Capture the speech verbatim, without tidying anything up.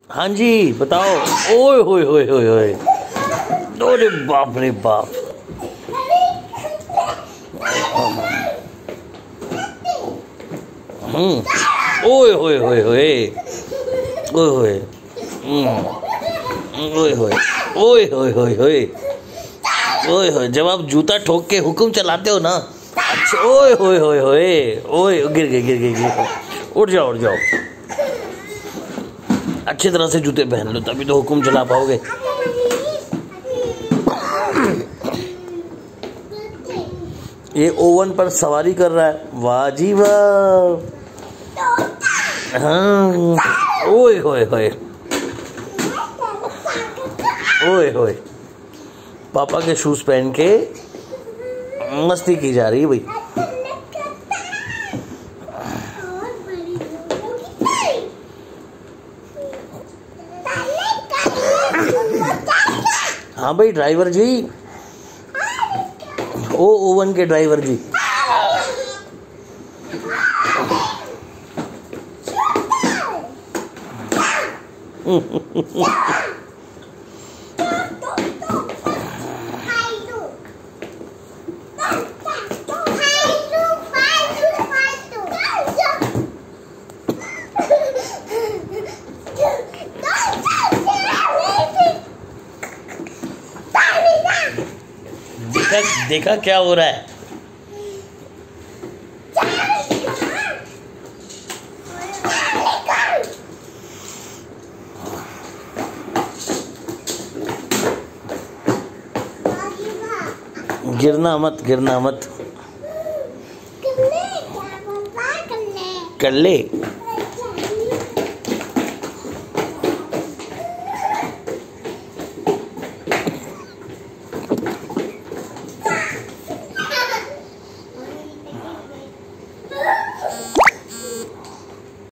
हाँ जी बताओ। ओए होए होए होए होए, अरे बाप रे बाप। हम्म, ओए होए होए होए, ओए होए, ओए होए, ओए होए होए होए, ओए होए। जब आप जूता ठोक के हुक्म चलाते हो ना, अच्छा, ओए होए होए होए, ओए गिर गए गिर गए गिर गए। उठ जाओ उठ जाओ, अच्छी तरह से जूते पहन लो तभी तो हुक्म चला पाओगे। ये ओवन पर सवारी कर रहा है, वाह जी वाह। हाँ, ओए होए होए, ओए होए। पापा के शूज पहन के मस्ती की जा रही है भाई। हाँ भाई ड्राइवर जी, ओ ओवन के ड्राइवर जी। देखा देखा क्या हो रहा है। गिरना मत गिरना मत, कर ले।